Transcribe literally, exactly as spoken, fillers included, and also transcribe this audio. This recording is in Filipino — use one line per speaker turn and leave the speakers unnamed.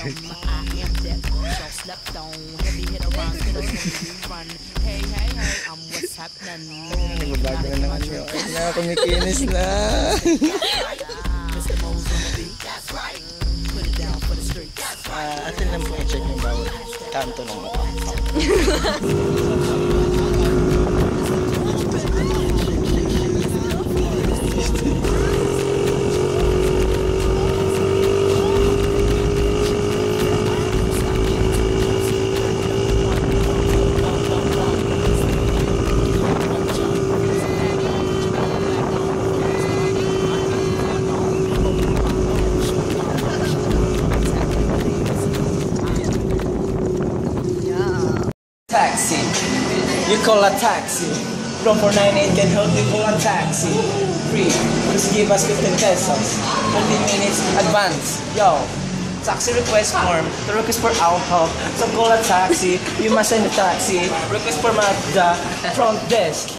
Nagbabago na naman yun. Ay na, kumikinis na. Ah, atin lang po i-check yung bawat kanto ng mukha.
Taxi. You call a taxi. From four ninety-eight can help you call a taxi. Free. Just give us fifteen pesos. thirty minutes advance. Yo. Taxi request form. The request for our help. So call a taxi. You must send a taxi. Request for Mazda. Front desk.